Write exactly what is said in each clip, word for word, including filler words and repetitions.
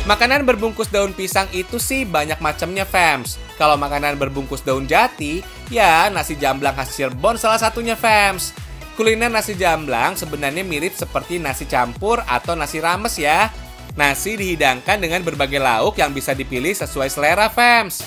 Makanan berbungkus daun pisang itu sih banyak macamnya, fams. Kalau makanan berbungkus daun jati, ya nasi jamblang khas Cirebon salah satunya, fams. Kuliner nasi jamblang sebenarnya mirip seperti nasi campur atau nasi rames ya. Nasi dihidangkan dengan berbagai lauk yang bisa dipilih sesuai selera, fams.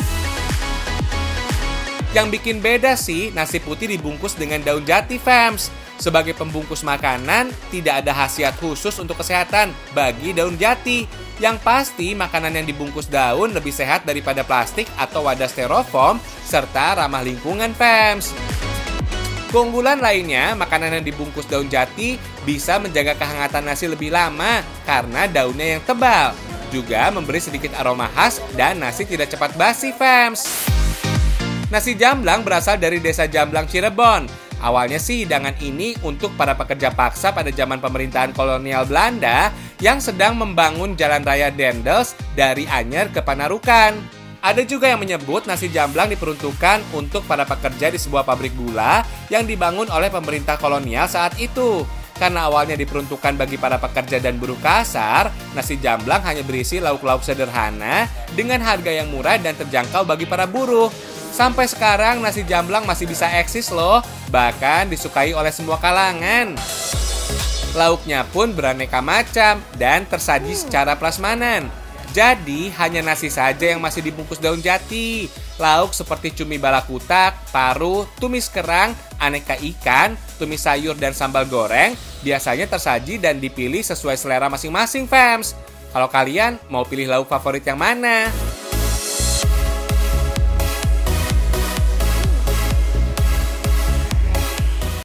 Yang bikin beda sih, nasi putih dibungkus dengan daun jati, fams. Sebagai pembungkus makanan, tidak ada khasiat khusus untuk kesehatan bagi daun jati. Yang pasti, makanan yang dibungkus daun lebih sehat daripada plastik atau wadah styrofoam, serta ramah lingkungan, fams. Keunggulan lainnya, makanan yang dibungkus daun jati bisa menjaga kehangatan nasi lebih lama karena daunnya yang tebal. Juga memberi sedikit aroma khas dan nasi tidak cepat basi, fams. Nasi jamblang berasal dari desa Jamblang, Cirebon. Awalnya sih hidangan ini untuk para pekerja paksa pada zaman pemerintahan kolonial Belanda yang sedang membangun jalan raya Dendels dari Anyer ke Panarukan. Ada juga yang menyebut nasi jamblang diperuntukkan untuk para pekerja di sebuah pabrik gula yang dibangun oleh pemerintah kolonial saat itu. Karena awalnya diperuntukkan bagi para pekerja dan buruh kasar, nasi jamblang hanya berisi lauk-lauk sederhana dengan harga yang murah dan terjangkau bagi para buruh. Sampai sekarang nasi jamblang masih bisa eksis loh, bahkan disukai oleh semua kalangan. Lauknya pun beraneka macam dan tersaji secara prasmanan. Jadi hanya nasi saja yang masih dibungkus daun jati. Lauk seperti cumi balakutak, paru, tumis kerang, aneka ikan, tumis sayur dan sambal goreng biasanya tersaji dan dipilih sesuai selera masing-masing, fams. Kalau kalian mau pilih lauk favorit yang mana?